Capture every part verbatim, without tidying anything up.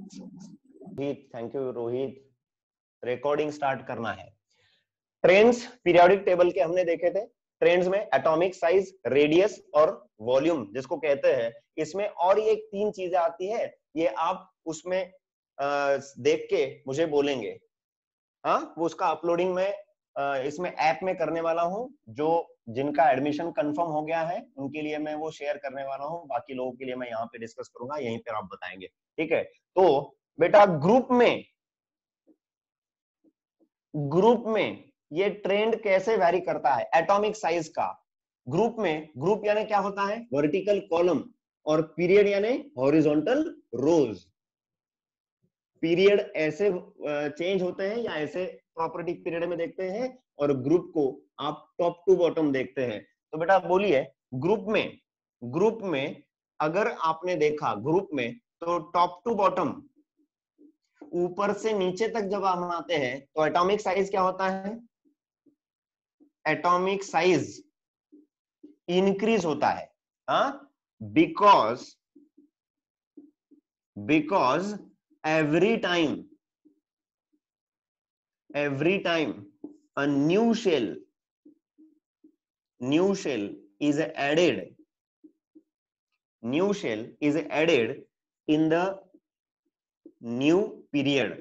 Rohit, thank you Rohit. Recording start करना है। Trends periodic table के हमने देखे थे। ट्रेंड्स में एटॉमिक साइज, रेडियस और वॉल्यूम जिसको कहते हैं, इसमें और ये तीन चीजें आती है, ये आप उसमें आ, देख के मुझे बोलेंगे। हाँ, वो उसका अपलोडिंग में आ, इसमें ऐप में करने वाला हूँ। जो जिनका एडमिशन कंफर्म हो गया है उनके लिए मैं वो शेयर करने वाला हूँ, बाकी लोगों के लिए मैं यहाँ पे डिस्कस करूंगा, यहीं पर आप बताएंगे। ठीक है, तो बेटा ग्रुप में ग्रुप में ये ट्रेंड कैसे वैरी करता है एटॉमिक साइज का। ग्रुप में, ग्रुप यानी क्या होता है, वर्टिकल कॉलम, और पीरियड यानी हॉरिजॉन्टल रोज। पीरियड ऐसे चेंज होते हैं या ऐसे प्रॉपर्टी पीरियड में देखते हैं, और ग्रुप को आप टॉप टू बॉटम देखते हैं। तो बेटा बोलिए, ग्रुप में ग्रुप में अगर आपने देखा ग्रुप में, तो टॉप टू बॉटम, ऊपर से नीचे तक जब हम आते हैं तो एटॉमिक साइज क्या होता है, एटॉमिक साइज इंक्रीज होता है। हाँ, because because every time every time a new shell new shell is added new shell is added in the new period,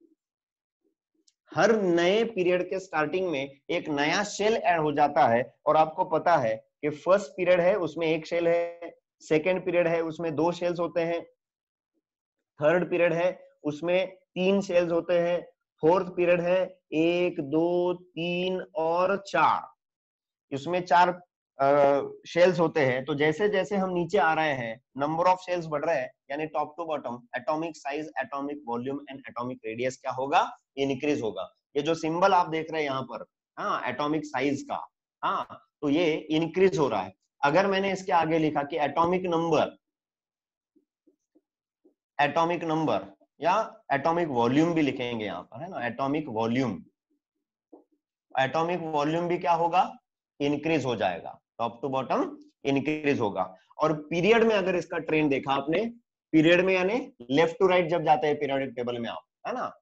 हर नए पीरियड के स्टार्टिंग में एक नया शेल ऐड हो जाता है। और आपको पता है कि फर्स्ट पीरियड है उसमें एक शेल है, सेकेंड पीरियड है उसमें दो शेल्स होते हैं, थर्ड पीरियड है उसमें तीन शेल्स होते हैं, फोर्थ पीरियड है एक दो तीन और चार, इसमें चार शेल्स होते हैं। तो जैसे जैसे हम नीचे आ रहे हैं नंबर ऑफ शेल्स बढ़ रहे हैं, यानी top to bottom atomic size, atomic volume and atomic radius क्या होगा, इंक्रीज होगा। ये जो सिंबल आप देख रहे हैं यहाँ पर, हाँ, एटॉमिक साइज का, हाँ, तो ये इंक्रीज हो रहा है। अगर मैंने इसके आगे लिखा कि एटॉमिक नंबर, एटॉमिक नंबर या एटॉमिक वॉल्यूम भी लिखेंगे यहाँ पर, है ना, एटॉमिक वॉल्यूम, एटॉमिक वॉल्यूम भी क्या होगा, इंक्रीज हो जाएगा, टॉप टू बॉटम इंक्रीज होगा। और पीरियड में अगर इसका ट्रेंड देखा आपने, पीरियड में यानी लेफ्ट टू राइट जब जाते हैं पीरियोडिक टेबल में आप, है ना,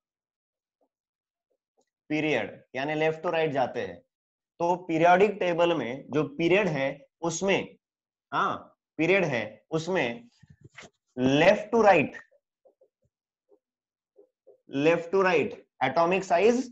पीरियड यानी लेफ्ट टू राइट जाते हैं, तो पीरियोडिक टेबल में जो पीरियड है उसमें, हाँ, पीरियड है उसमें left to right, left to right atomic size,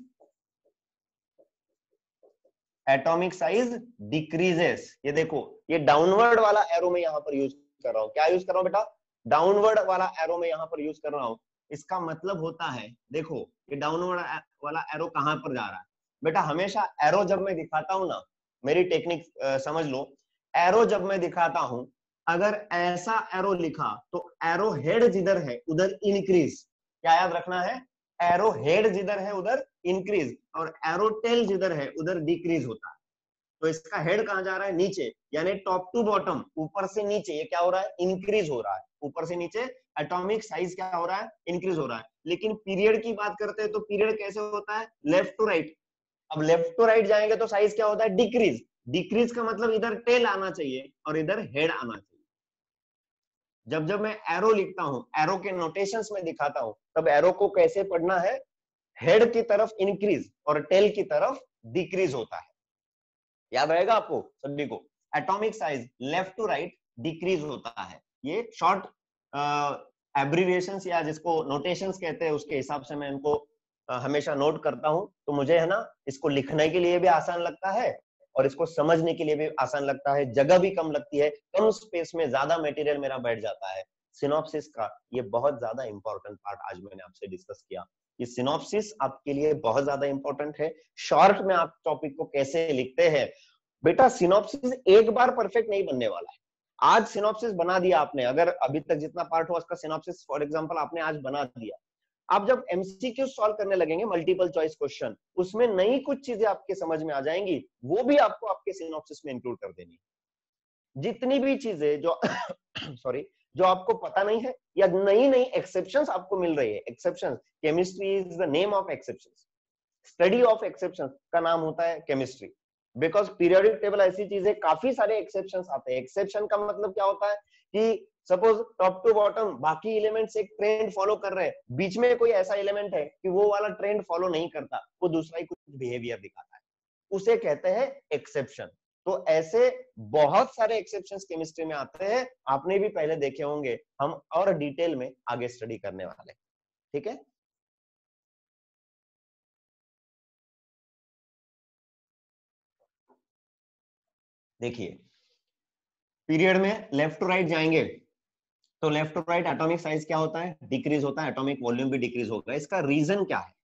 atomic size decreases. ये देखो, ये डाउनवर्ड वाला एरो में यहां पर यूज कर रहा हूं। क्या यूज कर रहा हूं बेटा, डाउनवर्ड वाला एरो में यहां पर यूज कर रहा हूं। इसका मतलब होता है, देखो ये डाउनवर्ड वाला एरो कहां पर जा रहा है बेटा, हमेशा एरो जब मैं दिखाता हूं ना, मेरी टेक्निक समझ लो, एरो जब मैं दिखाता हूं, अगर ऐसा एरो लिखा तो एरो हेड जिधर है उधर इंक्रीज, क्या याद रखना है, एरो हेड जिधर है उधर इंक्रीज, और एरो टेल जिधर है उधर डिक्रीज होता है। तो इसका हेड कहां जा रहा है, नीचे, यानी टॉप टू बॉटम, ऊपर से नीचे ये क्या हो रहा है, इंक्रीज हो रहा है, ऊपर से नीचे एटॉमिक साइज क्या हो रहा है, इंक्रीज हो रहा है। लेकिन पीरियड की बात करते हैं तो पीरियड कैसे होता है, लेफ्ट टू राइट। अब लेफ्ट टू राइट जाएंगे तो साइज क्या होता है, डिक्रीज। डिक्रीज का मतलब इधर टेल आना चाहिए और इधर हेड आना चाहिए। जब जब मैं एरो लिखता हूं, एरो के नोटेशंस में दिखाता हूं, तब एरो को कैसे पढ़ना है, हेड की तरफ इंक्रीज और टेल की तरफ डिक्रीज होता है। याद रहेगा आपको सभी को, atomic size left to right decrease होता है। ये शॉर्ट एब्रिविएशंस या जिसको नोटेशंस कहते हैं उसके हिसाब से मैं इनको uh, हमेशा नोट करता हूं, तो मुझे है ना इसको लिखने के लिए भी आसान लगता है और इसको समझने के लिए भी आसान लगता है, जगह भी कम लगती है, कम स्पेस में ज्यादा मटेरियल मेरा बैठ जाता है। सिनॉप्सिस का ये बहुत ज्यादा इंपॉर्टेंट पार्ट आज मैंने आपसे डिस्कस किया। ये सिनॉप्सिस आपके लिए बहुत ज्यादा इंपॉर्टेंट है। शॉर्ट में आप टॉपिक को कैसे लिखते हैं बेटा, सिनॉप्सिस एक बार परफेक्ट नहीं बनने वाला है। आज सिनॉप्सिस बना दिया आपने, अगर अभी तक जितना पार्ट हुआ उसका सिनॉप्सिस फॉर एग्जांपल आपने आज बना दिया, आप जब एमसीक्यू सॉल्व करने लगेंगे मल्टीपल चॉइस क्वेश्चन, उसमें नई कुछ चीजें आपके समझ में आ जाएंगी, वो भी आपको आपके सिनॉप्सिस में इंक्लूड कर देनी। जितनी भी चीजें जो सॉरी जो आपको पता नहीं है या नई नई एक्सेप्शंस आपको मिल रही है, exceptions, chemistry is the name of exceptions, study of exceptions का नाम होता है केमिस्ट्री। बिकॉज पीरियोडिक टेबल ऐसी चीज है, काफी सारे एक्सेप्शंस आते हैं। एक्सेप्शन का मतलब क्या होता है कि सपोज टॉप टू बॉटम बाकी एलिमेंट्स एक ट्रेंड फॉलो कर रहे हैं, बीच में कोई ऐसा एलिमेंट है कि वो वाला ट्रेंड फॉलो नहीं करता, वो दूसरा ही कुछ बिहेवियर दिखाता है, उसे कहते हैं एक्सेप्शन। तो ऐसे बहुत सारे एक्सेप्शंस केमिस्ट्री में आते हैं, आपने भी पहले देखे होंगे, हम और डिटेल में आगे स्टडी करने वाले, ठीक है। देखिए पीरियड में लेफ्ट टू राइट जाएंगे तो left to right atomic size क्या होता है, डिक्रीज होता है, एटॉमिक वॉल्यूम भी डिक्रीज होगा। इसका रीजन क्या है,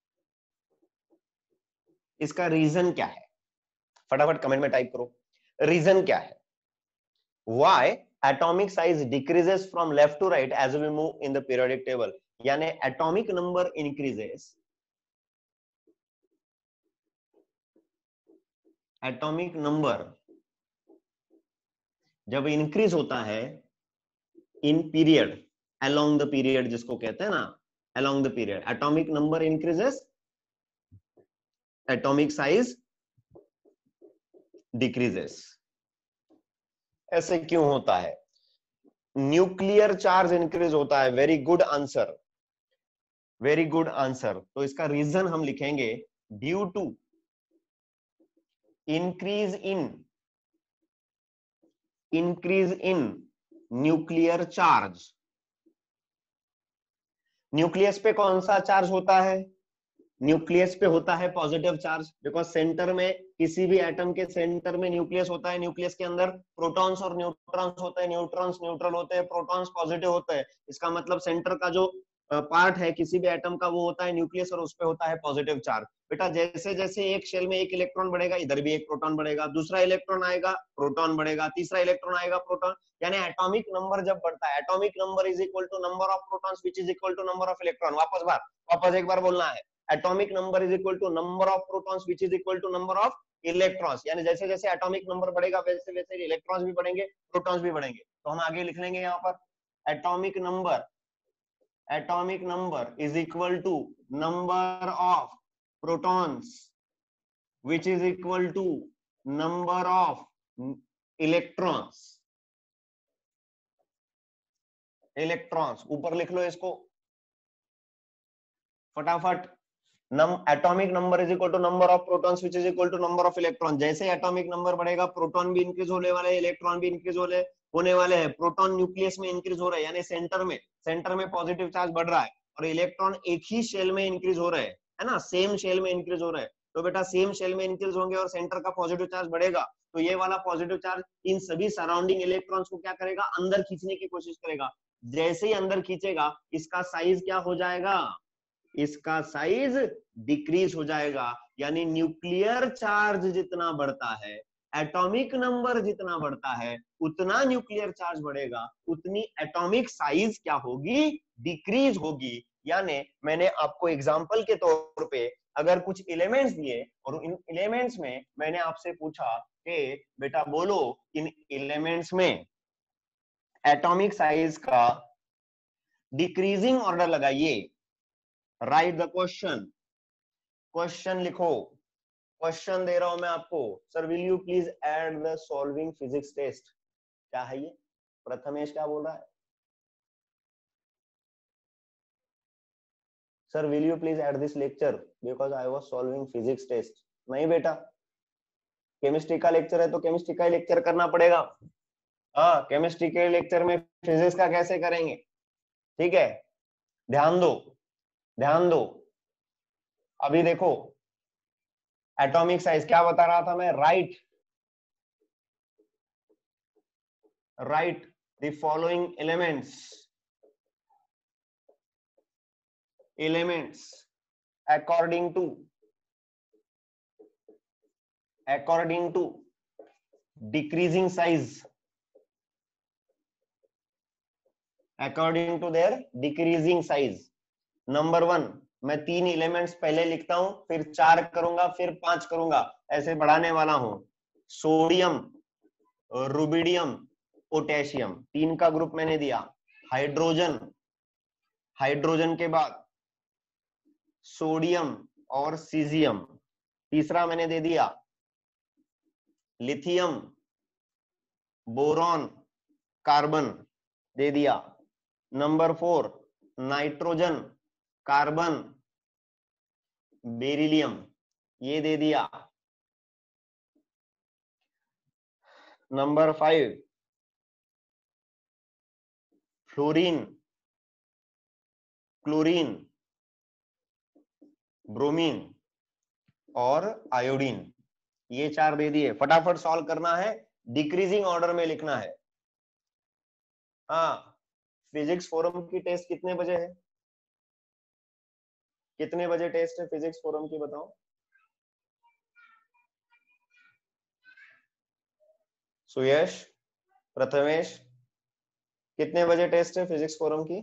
इसका रीजन क्या है, फटाफट कमेंट में टाइप करो, रीजन क्या है। Why atomic size decreases from left to right as we move in the periodic table, यानी atomic number increases, atomic number जब इंक्रीज होता है in period, along the period जिसको कहते हैं ना, along the period atomic number increases, atomic size decreases। ऐसे क्यों होता है, न्यूक्लियर चार्ज इंक्रीज होता है, very good answer, very good answer. तो इसका रीजन हम लिखेंगे due to increase in increase in nuclear charge. Nucleus पे कौन सा चार्ज होता है, न्यूक्लियस पे होता है पॉजिटिव चार्ज, बिकॉज सेंटर में किसी भी एटम के सेंटर में न्यूक्लियस होता है, न्यूक्लियस के अंदर प्रोटॉन्स और न्यूट्रॉन्स होते हैं, न्यूट्रॉन्स न्यूट्रल होते हैं, प्रोटॉन्स पॉजिटिव होते हैं। इसका मतलब सेंटर का जो पार्ट है किसी भी एटम का वो होता है न्यूक्लियस और उस पे होता है पॉजिटिव चार्ज। बेटा जैसे जैसे एक शेल में एक इलेक्ट्रॉन बढ़ेगा, इधर भी एक प्रोटॉन बढ़ेगा, दूसरा इलेक्ट्रॉन आएगा प्रोटॉन बढ़ेगा, तीसरा इलेक्ट्रॉन आएगा प्रोटॉन, यानी एटॉमिक नंबर जब बढ़ता है, atomic number is equal to number of protons which is equal to number of electron. वापस बार वापस एक बार बोलना है, atomic number is equal to number of protons which is equal to number of electrons, यानी जैसे जैसे एटॉमिक नंबर बढ़ेगा वैसे वैसे इलेक्ट्रॉन्स भी बढ़ेंगे, प्रोटॉन्स भी बढ़ेंगे। तो हम आगे लिख लेंगे यहाँ पर atomic number, atomic number is equal to number of protons which is equal to number of electrons, electrons ऊपर लिख लो इसको फटाफट, नम atomic number is equal to number of protons which is equal to number of electron. जैसे atomic number बढ़ेगा proton भी increase होने वाले, इलेक्ट्रॉन भी इंक्रीज होने होने वाले हैं। प्रोटॉन न्यूक्लियस में इंक्रीज हो रहा है, यानी सेंटर में सेंटर में पॉजिटिव चार्ज बढ़ रहा है, और इलेक्ट्रॉन एक ही शेल में इंक्रीज हो रहे हैं, है ना, सेम शेल में इंक्रीज हो रहे हैं। तो बेटा सेम शेल में इंक्रीज होंगे और सेंटर का पॉजिटिव चार्ज बढ़ेगा, तो ये वाला पॉजिटिव चार्ज इन सभी सराउंडिंग इलेक्ट्रॉन्स को क्या करेगा, अंदर खींचने की कोशिश करेगा। जैसे ही अंदर खींचेगा इसका साइज क्या हो जाएगा, इसका साइज डिक्रीज हो जाएगा, यानी न्यूक्लियर चार्ज जितना बढ़ता है, एटॉमिक नंबर जितना बढ़ता है, उतना न्यूक्लियर चार्ज बढ़ेगा, उतनी एटॉमिक साइज क्या होगी, डिक्रीज होगी। यानी मैंने आपको एग्जांपल के तौर पे अगर कुछ एलिमेंट्स दिए और इन एलिमेंट्स में मैंने आपसे पूछा कि बेटा बोलो इन एलिमेंट्स में एटॉमिक साइज का डिक्रीजिंग ऑर्डर लगाइए, राइट द क्वेश्चन, क्वेश्चन लिखो, क्वेश्चन दे रहा हूं मैं आपको। Sir will you please add the solving physics test, क्या है ये, प्रथमेश क्या बोल रहा है, sir will you please add this lecture because I was solving physics test. नहीं बेटा, केमिस्ट्री का लेक्चर है तो केमिस्ट्री का ही लेक्चर करना पड़ेगा। हाँ, केमिस्ट्री के लेक्चर में फिजिक्स का कैसे करेंगे, ठीक है, ध्यान दो ध्यान दो। अभी देखो एटॉमिक साइज क्या बता रहा था मैं, write write the following elements elements according to according to decreasing size, according to their decreasing size. Number one, मैं तीन एलिमेंट्स पहले लिखता हूं, फिर चार करूंगा, फिर पांच करूंगा, ऐसे बढ़ाने वाला हूं। सोडियम, रुबिडियम, पोटेशियम, तीन का ग्रुप मैंने दिया। हाइड्रोजन, हाइड्रोजन के बाद सोडियम और सीजियम, तीसरा मैंने दे दिया लिथियम, बोरॉन, कार्बन, दे दिया। Number four nitrogen, carbon, beryllium, ये दे दिया। Number five fluorine, chlorine, bromine और आयोडीन, ये चार दे दिए। फटाफट सॉल्व करना है, डिक्रीजिंग ऑर्डर में लिखना है। हाँ, फिजिक्स फोरम की टेस्ट कितने बजे है? कितने बजे टेस्ट है फिजिक्स फोरम की, बताओ। सुयश, प्रथमेश, कितने बजे टेस्ट है फिजिक्स फोरम की?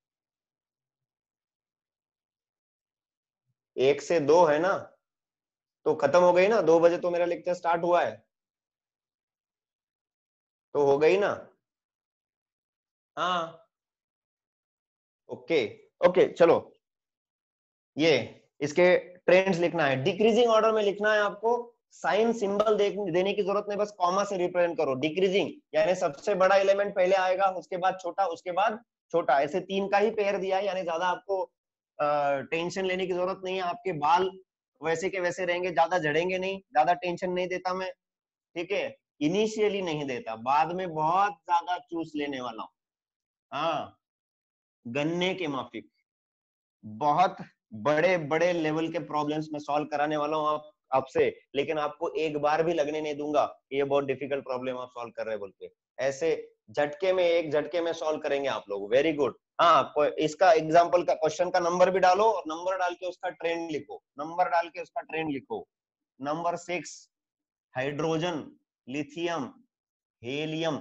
एक से दो है ना, तो खत्म हो गई ना, दो बजे तो मेरा लेक्चर स्टार्ट हुआ है, तो हो गई ना। हाँ ओके ओके चलो, ये इसके ट्रेंड्स लिखना है, डिक्रीजिंग ऑर्डर में लिखना है आपको। साइन सिंबल देने की जरूरत नहीं, बस कॉमा से रिप्रेजेंट करो। डिक्रीजिंग यानी सबसे बड़ा एलिमेंट पहले आएगा, उसके बाद छोटा, उसके बाद छोटा, ऐसे तीन का ही पेयर दिया है, यानी ज्यादा आपको टेंशन लेने की जरूरत नहीं है। आपके बाल वैसे के वैसे रहेंगे, ज्यादा झड़ेंगे नहीं, ज्यादा टेंशन नहीं देता मैं, ठीक है। इनिशियली नहीं देता, बाद में बहुत ज्यादा चूस लेने वाला हूँ। हाँ, गन्ने के माफिक बहुत बड़े बड़े लेवल के प्रॉब्लम्स में सॉल्व कराने वाला हूँ आप आपसे, लेकिन आपको एक बार भी लगने नहीं दूंगा कि ये बहुत डिफिकल्ट प्रॉब्लम आप सॉल्व कर रहे हैं बोल के। ऐसे झटके में, एक झटके में सॉल्व करेंगे आप लोग। Very good. हाँ, इसका एग्जांपल का क्वेश्चन का नंबर भी डालो, और नंबर डाल के उसका ट्रेंड लिखो, नंबर डाल के उसका ट्रेंड लिखो। Number six hydrogen, lithium, helium.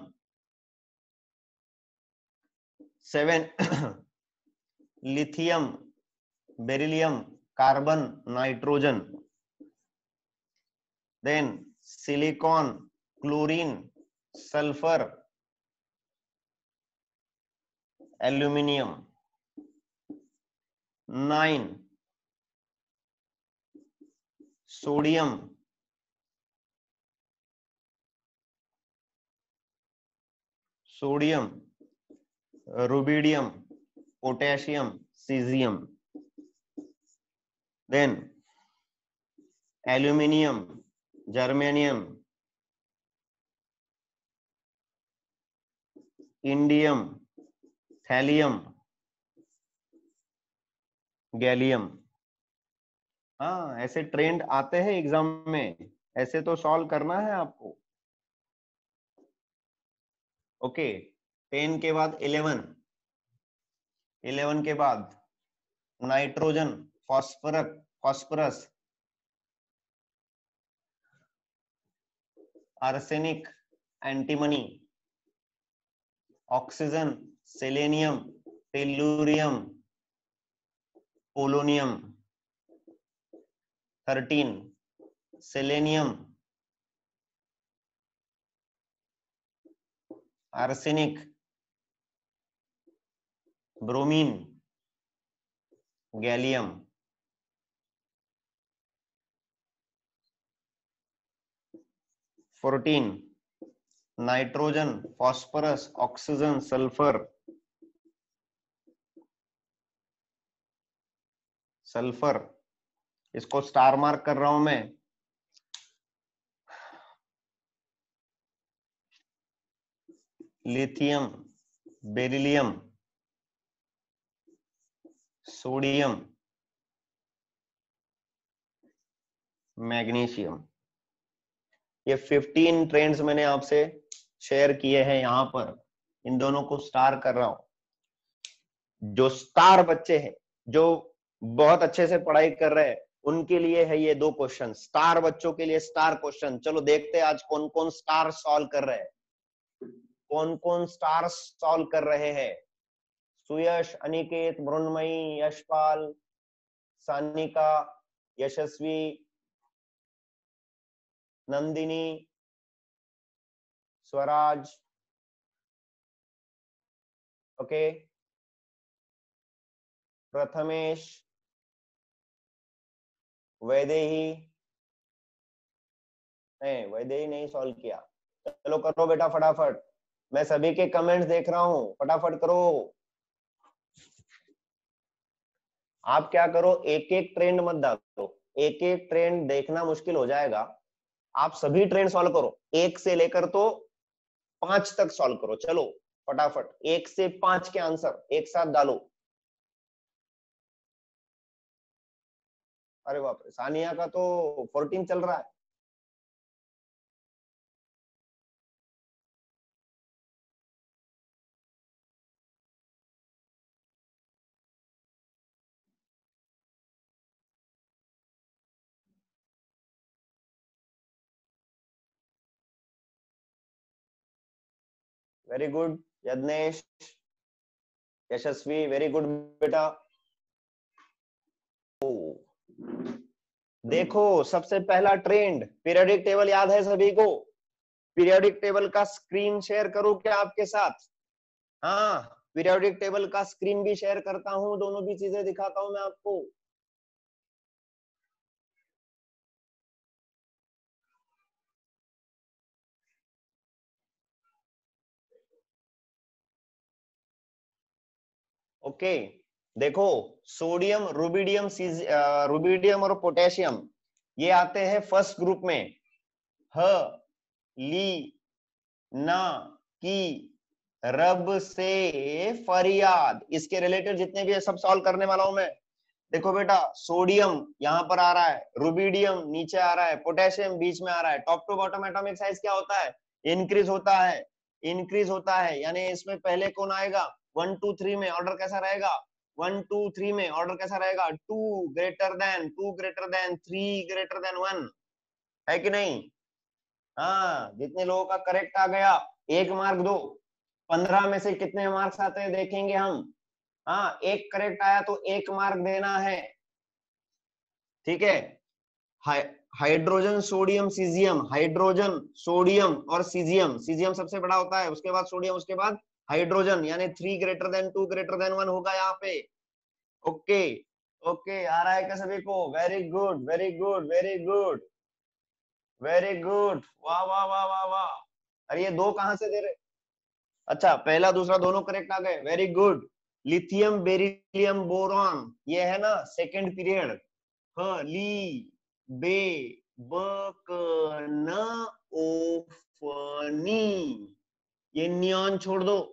Seven lithium, beryllium, carbon, nitrogen. Then silicon, chlorine, sulphur, aluminium. Nine sodium, sodium, rubidium, potassium, caesium. Then aluminium, germanium, indium, thallium, gallium. हाँ, ऐसे ट्रेंड आते हैं exam में, ऐसे तो सॉल्व करना है आपको। ओके, टेन के बाद इलेवन, इलेवन के बाद nitrogen, phosphorus, phosphorus, arsenic, antimony, oxygen, selenium, tellurium, polonium. Thirteen selenium, arsenic, bromine, gallium. Fourteen nitrogen, phosphorus, oxygen, sulphur, sulphur, इसको स्टार मार्क कर रहा हूं मैं। Lithium, beryllium, sodium, magnesium. ये फिफ्टीन ट्रेंड्स मैंने आपसे शेयर किए हैं यहां पर, इन दोनों को स्टार कर रहा हूं। जो स्टार बच्चे हैं, जो बहुत अच्छे से पढ़ाई कर रहे हैं, उनके लिए है ये दो क्वेश्चन। स्टार बच्चों के लिए स्टार क्वेश्चन। चलो देखते हैं आज कौन कौन स्टार सॉल्व कर रहे हैं, कौन कौन स्टार सॉल्व कर रहे हैं। सुयश, अनिकेत, मृण्मयी, यशपाल, सानिका, यशस्वी, नंदिनी, स्वराज। ओके, प्रथमेश, वैदेही, नहीं वैदेही नहीं सॉल्व किया। चलो करो बेटा फटाफट। मैं सभी के कमेंट्स देख रहा हूं, फटाफट करो। आप क्या करो, एक एक ट्रेंड मत डालो, एक एक ट्रेंड देखना मुश्किल हो जाएगा। आप सभी ट्रेंड सॉल्व करो, एक से लेकर तो पांच तक सॉल्व करो। चलो फटाफट एक से पांच के आंसर एक साथ डालो। अरे बाप रे, सानिया का तो फोर्टीन चल रहा है। Very good Yagnesh, Yashasvi, very good बेटा। देखो सबसे पहला ट्रेंड, पीरियोडिक टेबल याद है सभी को? पीरियोडिक टेबल का स्क्रीन शेयर करूं क्या आपके साथ? हाँ, पीरियोडिक टेबल का स्क्रीन भी शेयर करता हूं, दोनों भी चीजें दिखाता हूं मैं आपको। ओके, देखो सोडियम, रुबिडियम, रुबिडियम और पोटेशियम ये आते हैं फर्स्ट ग्रुप में। ह, ली, ना, की, रब से फरियाद, इसके रिलेटेड जितने भी है सब सॉल्व करने वाला हूं मैं। देखो बेटा, सोडियम यहाँ पर आ रहा है, रुबिडियम नीचे आ रहा है, पोटेशियम बीच में आ रहा है। Top to bottom atomic size क्या होता है? इंक्रीज होता है, इंक्रीज होता है। यानी इसमें पहले कौन आएगा? वन टू थ्री में ऑर्डर कैसा रहेगा? वन टू थ्री में ऑर्डर कैसा रहेगा? Two greater than, two greater than, three greater than one, है कि नहीं? हाँ, जितने लोगों का करेक्ट आ गया एक मार्क दो। पंद्रह में से कितने मार्क्स आते हैं देखेंगे हम। हाँ, एक करेक्ट आया तो एक मार्क देना है, ठीक है? Hydrogen, sodium, caesium, hydrogen, sodium और सीजियम। सीजियम सबसे बड़ा होता है, उसके बाद सोडियम, उसके बाद हाइड्रोजन, यानी three greater than two greater than one होगा यहाँ पे। ओके ओके, आ रहा है क्या सभी को? Very good very good very good very good, वाह वाह वाह वाह वाह। अरे ये दो कहां से दे रहे? अच्छा, पहला दूसरा दोनों करेक्ट आ गए, very good. Lithium, beryllium, boron, ये है ना सेकंड पीरियड। ह, ली, बे, ब, क, न, ओ, फ, नी, ये नियॉन छोड़ दो।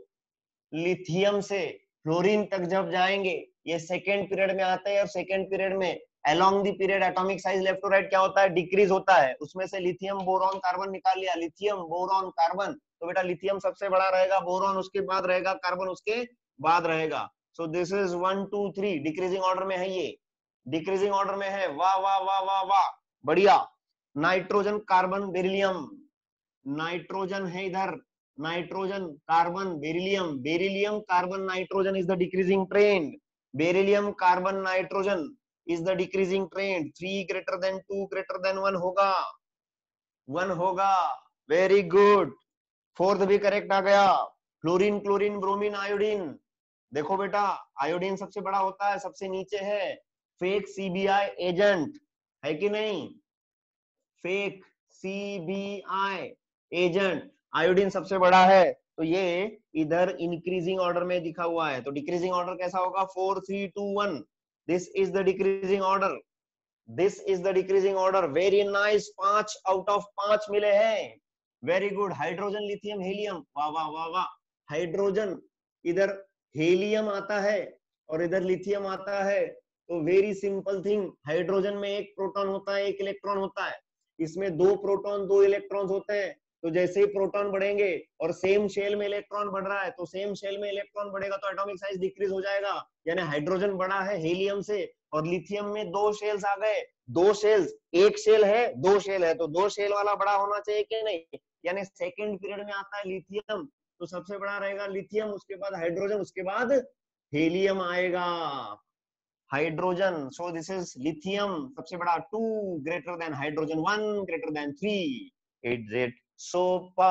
लिथियम से फ्लोरीन तक जब जाएंगे, ये सेकेंड पीरियड में आते हैं। और सेकेंड पीरियड में along the period atomic size left to right क्या होता है? डिक्रीज होता है। उसमें से लिथियम, बोरॉन, कार्बन निकाल लिया, लिथियम, बोरॉन, कार्बन। तो बेटा लिथियम सबसे बड़ा रहेगा, बोरॉन उसके बाद रहेगा, कार्बन उसके बाद रहेगा। So this is one two three, decreasing order में है, ये डिक्रीजिंग ऑर्डर में है। वाह वाह वाह वाह वाह, बढ़िया। नाइट्रोजन, कार्बन, बेरिलियम, नाइट्रोजन है इधर, nitrogen, carbon, beryllium, beryllium, carbon, nitrogen is the decreasing trend. Beryllium, carbon, nitrogen is the decreasing trend. Three greater than two greater than one होगा, वन होगा। वेरी गुड, फोर्थ भी correct आ गया। Fluorine, chlorine, bromine, iodine. देखो बेटा, iodine सबसे बड़ा होता है, सबसे नीचे है। फेक सीबीआई एजेंट, है कि नहीं? फेक सीबीआई एजेंट, आयोडीन सबसे बड़ा है। तो ये इधर इंक्रीजिंग ऑर्डर में दिखा हुआ है, तो डिक्रीजिंग ऑर्डर कैसा होगा? Four three two one, this is the decreasing order, this is the decreasing order. Very nice, पांच आउट ऑफ पांच मिले हैं, very good. Hydrogen, lithium, helium, वाह वाह वाह वाह। हाइड्रोजन, इधर हीलियम आता है और इधर लिथियम आता है। तो वेरी सिंपल थिंग, हाइड्रोजन में एक प्रोटॉन होता है, एक इलेक्ट्रॉन होता है। इसमें दो प्रोटॉन दो इलेक्ट्रॉन्स होते हैं। तो जैसे ही प्रोटॉन बढ़ेंगे और सेम शेल में इलेक्ट्रॉन बढ़ रहा है, तो सेम शेल में इलेक्ट्रॉन बढ़ेगा तो एटॉमिक साइज डिक्रीज हो जाएगा। यानी हाइड्रोजन बड़ा है हीलियम से, और लिथियम में दो शेल्स आ गए, दो शेल्स, एक शेल है दो शेल है, तो दो शेल वाला बड़ा होना चाहिए कि नहीं? यानी सेकंड पीरियड में आता है लिथियम, तो सबसे बड़ा रहेगा लिथियम, उसके बाद हाइड्रोजन, उसके बाद हीलियम आएगा। Hydrogen, so this is lithium सबसे बड़ा, two greater than hydrogen, one greater than three. Is it सोपा?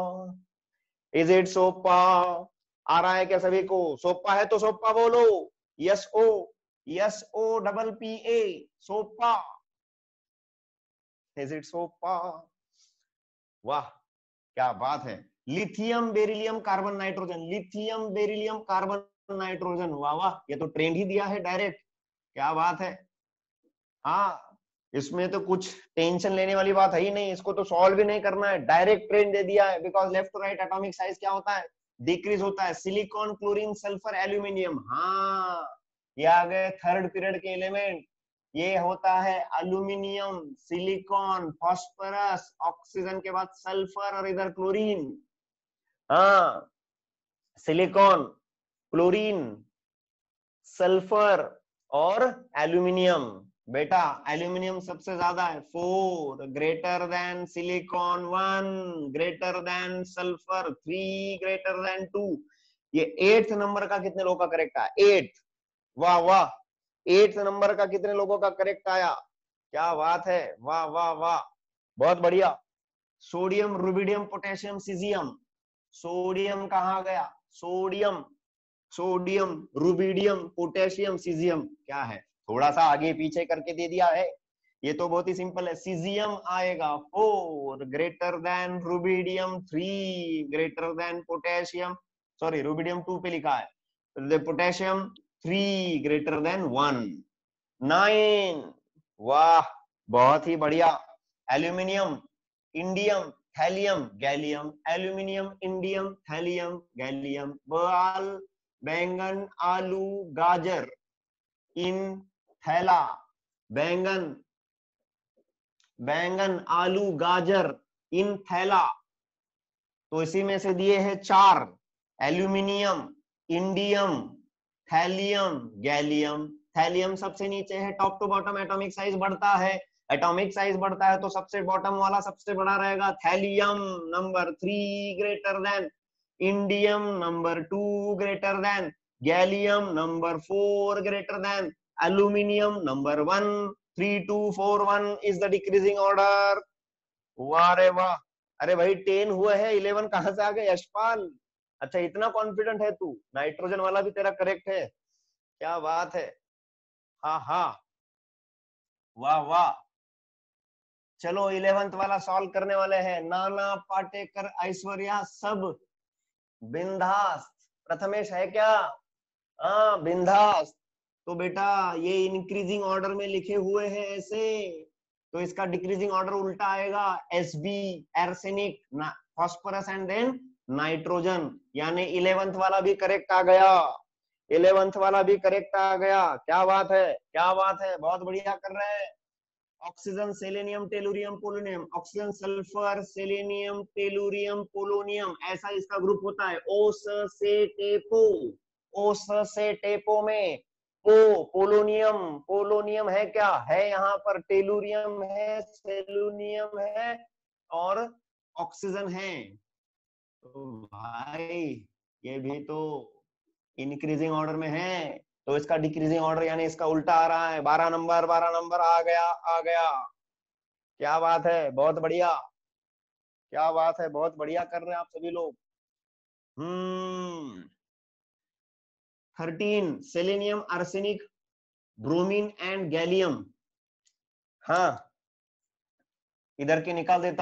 इज इट सोपा? आ रहा है क्या सभी को? सोपा है तो सोपा बोलो, S O, S O double P A, सोपा। इज इट सोपा? वाह, क्या बात है। Lithium beryllium carbon nitrogen, lithium beryllium carbon nitrogen, वाह वाह, ये तो ट्रेंड ही दिया है डायरेक्ट, क्या बात है। हाँ, इसमें तो कुछ टेंशन लेने वाली बात है ही नहीं, इसको तो सॉल्व भी नहीं करना है, डायरेक्ट ट्रेंड दे दिया है। Because left to right atomic size क्या होता है, डिक्रीज होता है। सिलिकॉन, क्लोरीन, सल्फर, एल्यूमिनियम, हाँ ये आ गए थर्ड पीरियड के एलिमेंट। ये होता है एल्यूमिनियम, सिलिकॉन, फास्फोरस, ऑक्सीजन के बाद सल्फर और इधर क्लोरीन। हाँ, सिलिकॉन, क्लोरीन, सल्फर और एल्यूमिनियम। बेटा एल्यूमिनियम सबसे ज्यादा है, four, greater than silicon one, greater than sulphur three, greater than two. ये एट्थ नंबर का कितने लोगों का करेक्ट आया, एट, वाह वाह, एट्थ नंबर का कितने लोगों का करेक्ट आया, क्या बात है, वाह वाह वाह, बहुत बढ़िया। Sodium, rubidium, potassium, caesium, sodium कहाँ गया, sodium, sodium, rubidium, potassium, caesium, क्या है, थोड़ा सा आगे पीछे करके दे दिया है, ये तो बहुत ही सिंपल है। सीजियम आएगा four, greater than rubidium three, greater than potassium, sorry rubidium two पे लिखा है, potassium three, greater than one, nine, वाह बहुत ही बढ़िया। Aluminium, indium, thallium, gallium, aluminium, indium, thallium, gallium, बाल, बैंगन, आलू, गाजर, इन थैला, बैंगन, बैंगन, आलू, गाजर, इन थैला, तो इसी में से दिए हैं चार, aluminium, indium, thallium, gallium. Thallium सबसे नीचे है, top to bottom atomic size बढ़ता है, एटॉमिक साइज बढ़ता है तो सबसे बॉटम वाला सबसे बड़ा रहेगा, thallium number three greater than, indium number two greater than, gallium number four greater than, aluminium number one, three two four one is the decreasing order. वाह रे वाह, अरे भाई टेन हुए हैं, इलेवन कहां से आ गए यशपाल, अच्छा इतना कॉन्फिडेंट है तू, नाइट्रोजन वाला भी तेरा करेक्ट है, क्या बात है, हाँ हाँ, वाह वाह। चलो इलेवेंथ वाला सॉल्व करने वाले हैं, नाना, पाटेकर, ऐश्वर्या सब बिंदास, प्रथमेश है क्या, हाँ बिंदास। तो बेटा ये इंक्रीजिंग ऑर्डर में लिखे हुए हैं ऐसे, तो इसका डिक्रीजिंग ऑर्डर उल्टा आएगा, S B, arsenic, phosphorus and then nitrogen, यानी इलेवेंथ वाला भी करेक्ट आ गया, इलेवेंथ वाला भी करेक्ट आ गया, क्या बात है, क्या बात है, बहुत बढ़िया कर रहे हैं। Oxygen, selenium, tellurium, polonium, oxygen, sulphur, selenium, tellurium, polonium, ऐसा इसका ग्रुप होता है, ओस से टेपो, ओस से टेपो में पो, पोलोनियम, पोलोनियम है क्या है, यहाँ पर टेलुरियम है, सेलुनियम है और ऑक्सीजन है, तो भाई ये भी तो इंक्रीजिंग ऑर्डर में है, तो इसका डिक्रीजिंग ऑर्डर यानी इसका उल्टा आ रहा है, बारह नंबर, बारह नंबर आ गया, आ गया, क्या बात है, बहुत बढ़िया, क्या बात है, बहुत बढ़िया कर रहे हैं आप सभी लोग। Hmm thirteen, selenium, arsenic, bromine and gallium, हाँ इधर के निकाल देता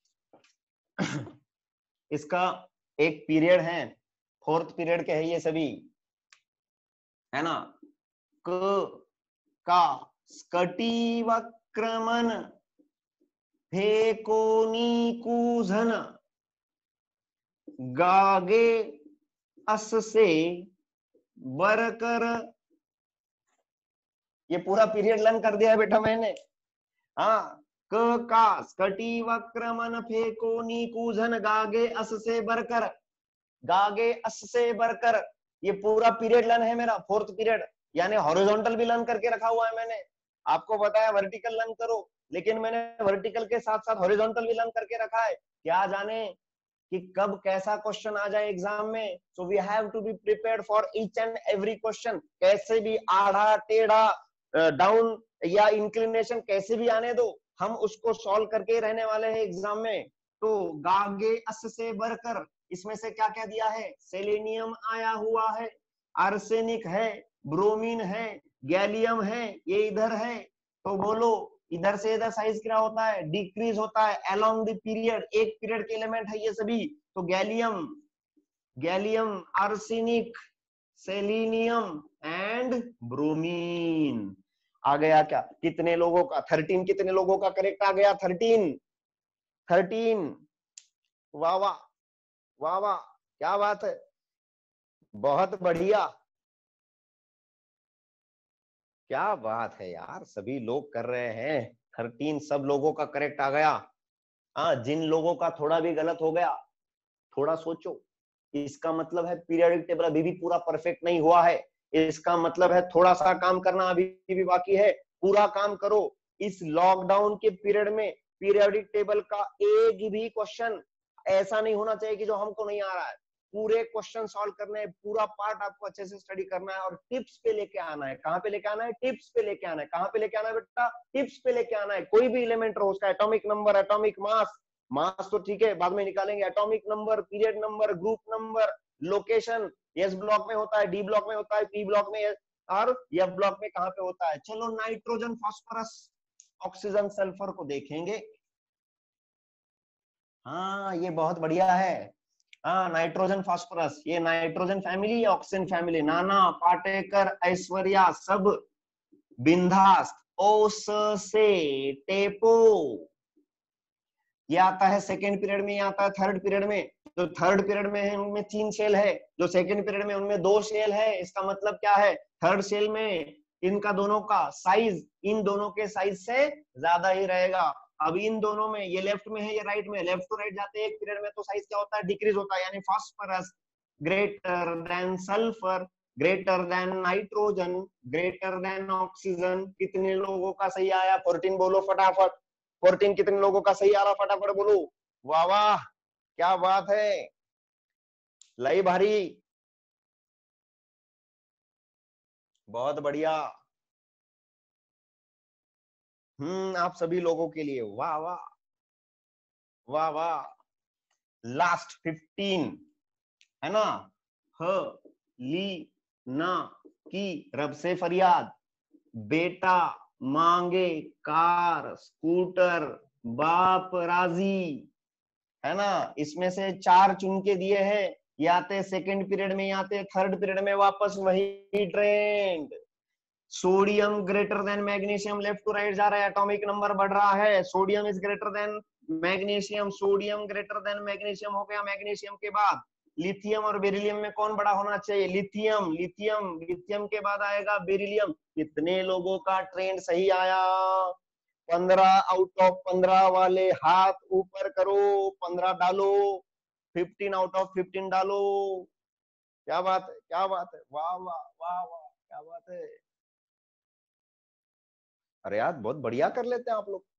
हूं इसका एक पीरियड है, फोर्थ पीरियड के है ये सभी, है ना, क का स्कटी वक्रमन फेकोनिकूजन गागे अस से बरकर, ये पूरा पीरियड लर्न कर दिया है बेटा मैंने, हाँ क का स्कटी वक्रमन फेकोनिकूजन गागे अस से बरकर, गागे अस से बरकर, ये पूरा पीरियड लर्न है मेरा, फोर्थ पीरियड, यानी हॉरिजॉन्टल भी लर्न करके रखा हुआ है मैंने, आपको बताया वर्टिकल लर्न करो, लेकिन मैंने वर्टिकल के साथ साथ हॉरिजॉन्टल भी लर्न करके रखा है, क्या जाने कि कब कैसा क्वेश्चन आ जाए एग्जाम में, so we have to be prepared for each and every question, कैसे भी आधा टेढ़ा, डाउन या इंक्लिनेशन कैसे भी आने दो, हम उसको सॉल्व करके रहने वाले हैं एग्जाम में। तो गागे अस से बढ़कर इसमें से क्या क्या दिया है, सेलेनियम आया हुआ है, आर्सेनिक है, ब्रोमीन है, गैलियम है, ये इधर है, तो बोलो इधर से इधर साइज क्या होता है, डिक्रीज होता है अलोंग द पीरियड, एक पीरियड के एलिमेंट है ये सभी। तो gallium, gallium arsenic selenium and bromine आ गया क्या, कितने लोगों का, थर्टीन, कितने लोगों का करेक्ट आ गया, थर्टीन, थर्टीन, वाह वाह वाह वाह, क्या बात है, बहुत बढ़िया, क्या बात है यार, सभी लोग कर रहे हैं, थर्टीन सब लोगों का करेक्ट आ गया। हाँ, जिन लोगों का थोड़ा भी गलत हो गया, थोड़ा सोचो, इसका मतलब है पीरियोडिक टेबल अभी भी पूरा परफेक्ट नहीं हुआ है, इसका मतलब है थोड़ा सा काम करना अभी भी बाकी है, पूरा काम करो। इस लॉकडाउन के पीरियड में पीरियोडिक टेबल का एक भी क्वेश्चन ऐसा नहीं होना चाहिए कि जो हमको नहीं आ रहा है, पूरे क्वेश्चन सॉल्व करने हैं, पूरा पार्ट आपको अच्छे से स्टडी करना है और टिप्स पे लेके आना है। कहां पे लेके आना है, टिप्स पे लेके आना है। कहां पे लेके आना है बेटा, टिप्स पे लेके आना है। कोई भी एलिमेंट रहो, उसका atomic number, atomic mass, mass तो ठीक है बाद में निकालेंगे, atomic number, period number, group number, location, S block में होता है, डी ब्लॉक में होता है, पी ब्लॉक में और एफ ब्लॉक में कहां पे होता है। चलो नाइट्रोजन, फास्फोरस, ऑक्सीजन, सल्फर को देखेंगे। हाँ ये बहुत बढ़िया है। हाँ नाइट्रोजन फास्फोरस, ये nitrogen family, oxygen family, Nana Patekar, Aishwarya, सब, बिंदास, ओस से टेपो, ये आता है सेकेंड पीरियड में, ये आता है थर्ड पीरियड में। जो थर्ड पीरियड में है उनमें तीन शेल है, जो सेकेंड पीरियड में उनमें दो शेल है। इसका मतलब क्या है, थर्ड शेल में इनका दोनों का साइज इन दोनों के साइज से ज्यादा ही रहेगा। अब इन दोनों में, ये लेफ्ट में है, ये राइट में, लेफ्ट टू राइट जाते हैं एक पीरियड में तो साइज क्या होता है, डिक्रीज होता है। यानी phosphorus greater than sulphur, greater than nitrogen, greater than oxygen. कितने लोगों का सही आया, फोर्टीन बोलो फटाफट, फोर्टीन कितने लोगों का सही आ रहा, फटाफट बोलो। वाह वाह, क्या बात है, लई भारी, बहुत बढ़िया। हम्म आप सभी लोगों के लिए वाह वाह वाह वाह। लास्ट फिफ्टीन है ना, ह ली ना की रब से फरियाद, बेटा मांगे कार स्कूटर, बाप राजी, है ना। इसमें से चार चुन के दिए हैं, ये आते सेकेंड पीरियड में, आते थर्ड पीरियड में, वापस वही trend. Sodium greater than magnesium, left to right जा रहा है, एटॉमिक नंबर बढ़ रहा है, sodium is greater than magnesium, sodium greater than magnesium हो गया। मैग्नीशियम के बाद लिथियम और बेरिलियम में कौन बड़ा होना चाहिए, लिथियम, लिथियम, लिथियम के बाद आएगा बेरिलियम। कितने लोगों का ट्रेंड सही आया, पंद्रह आउट ऑफ पंद्रह वाले हाथ ऊपर करो, पंद्रह डालो, फिफ्टीन आउट ऑफ फिफ्टीन डालो। क्या बात है, क्या बात है, वाह वाह वाह वाह, क्या बात है। अरे यार बहुत बढ़िया कर लेते हैं आप लोग,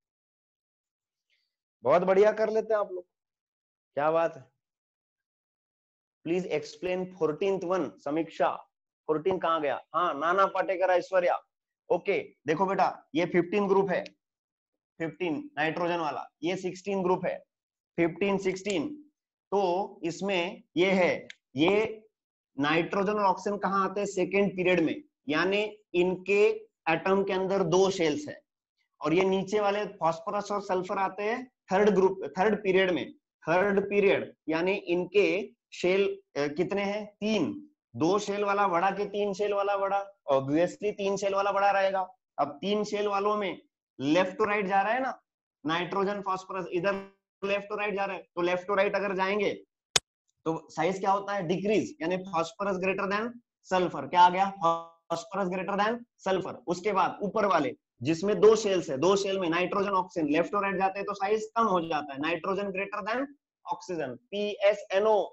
बहुत बढ़िया कर लेते हैं आप लोग, क्या बात है। Please explain fourteenth one, Sameeksha, fourteen कहाँ गया, हाँ नाना पाटेकर, ऐश्वर्या। ओके देखो बेटा, ये फिफ्टीन ग्रुप है, फिफ्टीन नाइट्रोजन वाला, ये सिक्सटीन ग्रुप है, फिफ्टीन सिक्सटीन। तो इसमें ये है, ये नाइट्रोजन और ऑक्सीजन कहाँ आते हैं, सेकेंड पीरियड में, यानी इनके एटम के अंदर दो शेल्स है। और ये नीचे वाले फास्फोरस और सल्फर आते हैं थर्ड ग्रुप, थर्ड पीरियड में, थर्ड पीरियड, यानी इनके शेल कितने हैं, तीन, दो शेल वाला बड़ा के तीन शेल वाला बड़ा, ऑब्वियसली तीन शेल वाला बड़ा रहेगा। अब तीन शेल वालों में लेफ्ट टू राइट जा रहा है ना, नाइट्रोजन फास्फोरस इधर लेफ्ट टू राइट जा रहा है, तो लेफ्ट टू राइट अगर जाएंगे तो साइज क्या होता है, डिक्रीज, यानी फास्फोरस ग्रेटर देन सल्फर, क्या आ गया, फास्फोरस ग्रेटर देन सल्फर। उसके बाद ऊपर वाले जिसमें दो शेल्स है, दो शेल में नाइट्रोजन ऑक्सीजन लेफ्ट और राइट जाते हैं तो साइज कम हो जाता है, nitrogen greater than oxygen, P S N O,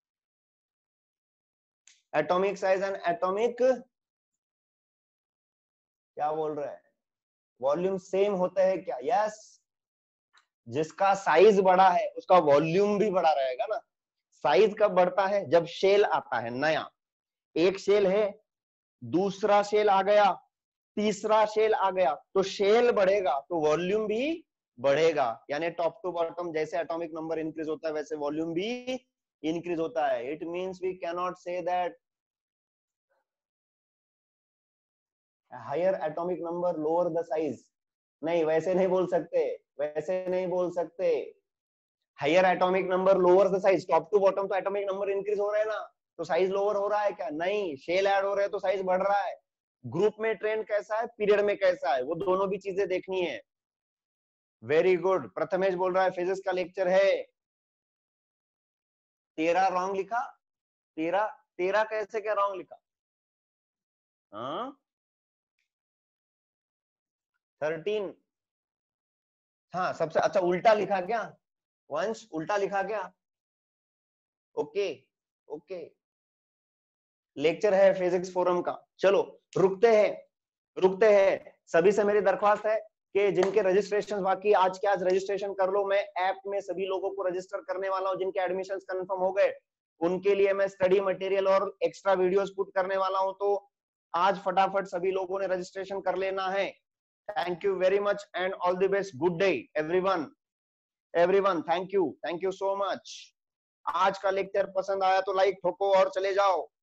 atomic size and atomic, क्या बोल रहे हैं, वॉल्यूम सेम होता है क्या, यस, जिसका साइज बड़ा है उसका वॉल्यूम भी बड़ा रहेगा ना। साइज कब बढ़ता है, जब शेल आता है नया, एक शेल है, दूसरा शेल आ गया, तीसरा शेल आ गया, तो शेल बढ़ेगा तो वॉल्यूम भी बढ़ेगा, यानी टॉप टू बॉटम जैसे एटॉमिक नंबर इंक्रीज होता है वैसे वॉल्यूम भी इंक्रीज होता है। It means we can not say that higher atomic number lower the size, नहीं, वैसे नहीं बोल सकते, वैसे नहीं बोल सकते। Higher atomic number lower the size, top to bottom तो एटॉमिक नंबर इंक्रीज हो रहा है ना, तो साइज लोअर हो रहा है क्या? नहीं, शेल ऐड हो रहे हैं तो साइज बढ़ रहा है। ग्रुप में ट्रेंड कैसा है, पीरियड में कैसा है, वो दोनों भी चीजें देखनी है। वेरी गुड, प्रथमेश बोल रहा है फिजिक्स का लेक्चर है। तेरह रॉन्ग लिखा, तेरह तेरह कैसे क्या रॉन्ग लिखा? हाँ, थर्टीन, हाँ सबसे अच्छा उल्टा लिखा क्या? वंश उल्टा लिखा क्या? ओके ओके, लेक्चर है फिजिक्स फोरम का। चलो रुकते हैं, रुकते हैं। सभी से मेरी दरख्वास्त है कि जिनके रजिस्ट्रेशन बाकी, आज के आज रजिस्ट्रेशन कर लो। मैं ऐप में सभी लोगों को रजिस्टर करने वाला हूं, जिनके एडमिशंस कंफर्म हो गए उनके लिए मैं स्टडी मटेरियल और एक्स्ट्रा वीडियोस पुट करने वाला हूं, तो आज फटाफट सभी लोगों ने रजिस्ट्रेशन कर लेना है। Thank you very much and all the best, good day everyone, everyone thank you, thank you so much. आज का लेक्चर पसंद आया तो लाइक ठोको और चले जाओ।